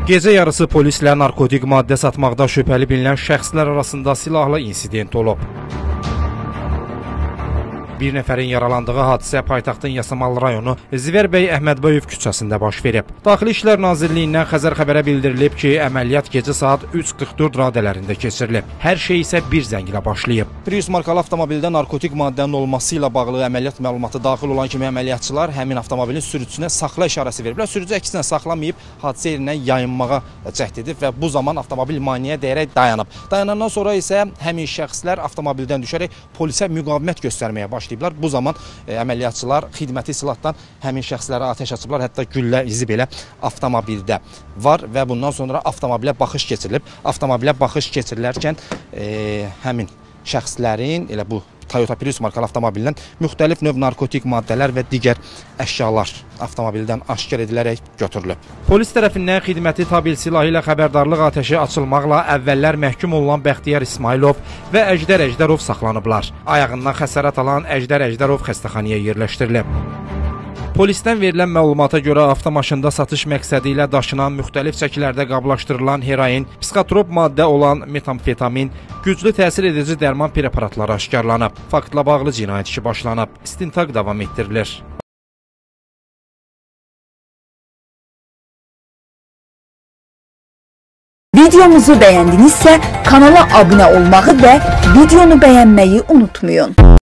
Gecə yarısı polislə narkotik maddə satmaqda şübhəli bilinən şəxslər arasında silahlı insident olub. Bir nəfərin yaralandığı hadisə paytaxtın Yasamal rayonu Ziverbəy Əhmədböyev küçəsində baş verib. Daxili İşlər Nazirliyindən Xəzər xəbərə bildirilib ki, əməliyyat gecə saat 3:44 radələrində keçirilib. Hər şey isə bir zənglə başlayıb. Prius markalı avtomobildə narkotik maddənin olması ilə bağlı əməliyyat məlumatı daxil olan kimi əməliyyatçılar həmin avtomobilin sürücüsünə saxla işarəsi veriblər. Sürücü əksinə saxlamayıb, hadisə yerindən yayınmağa cəhd edib və bu zaman avtomobil maneəyə dəyərək dayanıb. Dayanandan sonra isə həmin şəxslər avtomobildən düşərək polisə müqavimət göstərməyə başlayıb. Bu zaman əməliyyatçılar xidməti silahdan həmin şəxslərə atəş açıblar. Hətta güllə izi belə avtomobildə var və bundan sonra avtomobilə baxış keçirilib. Avtomobilə baxış keçirilərkən həmin şəxslərin elə bu Toyota Prius markalı avtomobildən müxtəlif növ narkotik maddələr və digər əşyalar avtomobildən aşkar edilərək götürülüb. Polis tərəfindən xidməti tabil silahı ilə xəbərdarlıq atəşi açılmaqla əvvəllər məhkum olunan Bəxtiyar İsmailov və Əjdər Əjdərov saxlanıblar. Ayağından xəsarət alan Əjdər Əjdərov xəstəxanaya yerləşdirilib. Polisdən verilən məlumata görə avtomaşında satış məqsədi ilə daşınan müxtəlif çəkilərdə qablaşdırılan heroin, psixotrop maddə olan metamfetamin, güclü təsir edici dərman preparatları aşkarlanıb. Faktla bağlı cinayət işi başlanıb. İstintaq davam etdirilir. Videomuzu bəyəndinizsə kanala abunə olmağı və videonu bəyənməyi unutmayın.